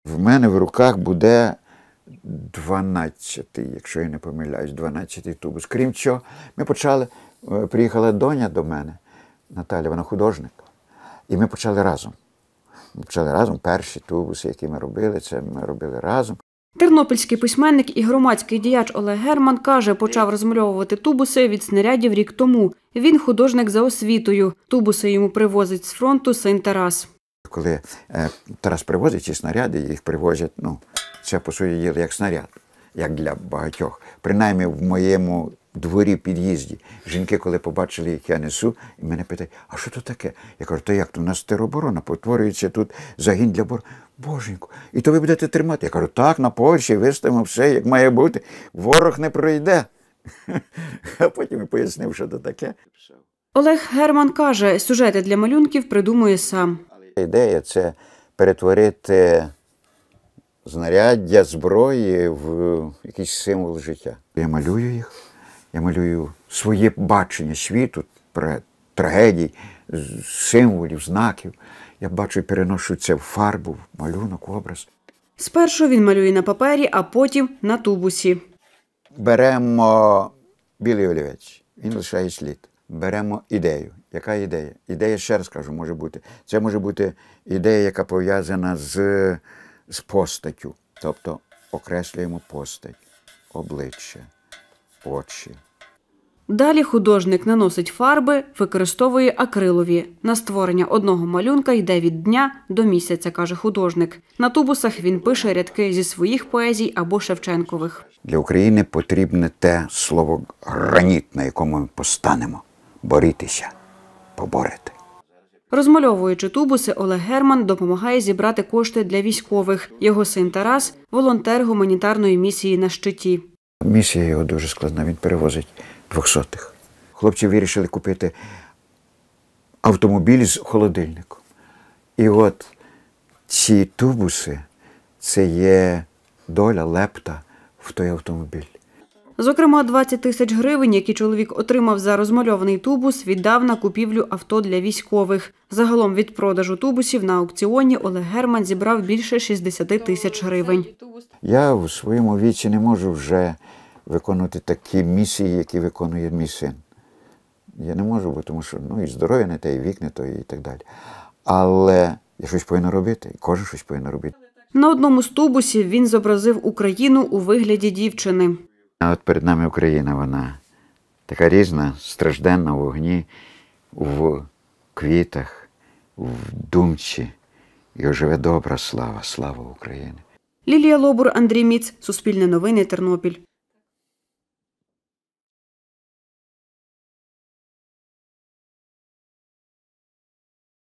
В мене в руках буде 12-й, якщо я не помиляюсь, 12-й тубус. Крім чого, приїхала доня до мене, Наталя, вона художник, і ми почали разом. Ми почали разом перші тубуси, які ми робили, це ми робили разом. Тернопільський письменник і громадський діяч Олег Герман каже, почав розмальовувати тубуси від снарядів рік тому. Він художник за освітою. Тубуси йому привозить з фронту син Тарас. Коли Тарас привозить ці снаряди, їх привозять, це по суті діла як снаряд, як для багатьох. Принаймні в моєму дворі, під'їзді. Жінки, коли побачили, як я несу, і мене питають, а що тут таке? Я кажу, то як, то у нас тероборона, потворюється тут загін для Боженьку, і то ви будете тримати? Я кажу, так, на Польщі виставимо все, як має бути, ворог не пройде. А потім і пояснив, що це таке. Олег Герман каже, сюжети для малюнків придумує сам. Ідея – це перетворити знаряддя, зброї в якийсь символ життя. Я малюю їх, я малюю своє бачення світу, трагедій, символів, знаків. Я бачу і переношу це в фарбу, в малюнок, в образ. Спершу він малює на папері, а потім на тубусі. Беремо білий олівець, він лишає слід. Беремо ідею. Яка ідея? Ідея, ще раз кажу, може бути. Це може бути ідея, яка пов'язана з постаттю. Тобто окреслюємо постать, обличчя, очі. Далі художник наносить фарби, використовує акрилові. На створення одного малюнка йде від дня до місяця, каже художник. На тубусах він пише рядки зі своїх поезій або Шевченкових. Для України потрібне те слово «граніт», на якому ми постанемо. Борітися, поборити. Розмальовуючи тубуси, Олег Герман допомагає зібрати кошти для військових. Його син Тарас – волонтер гуманітарної місії на щиті. Місія його дуже складна, він перевозить 200-х. Хлопці вирішили купити автомобіль з холодильником. І от ці тубуси – це є доля, лепта в той автомобіль. Зокрема, 20 тисяч гривень, які чоловік отримав за розмальований тубус, віддав на купівлю авто для військових. Загалом від продажу тубусів на аукціоні Олег Герман зібрав більше 60 тисяч гривень. Я в своєму віці не можу вже виконувати такі місії, які виконує мій син. Я не можу, бо тому що і здоров'я не те, і вік не то, і так далі. Але я щось повинен робити, і кожен щось повинен робити. На одному з тубусів він зобразив Україну у вигляді дівчини. А от перед нами Україна, вона така різна, стражденна в вогні, в квітах, в думці. Його живе добра слава, слава України. Лілія Лобур, Андрій Міц, Суспільне новини, Тернопіль.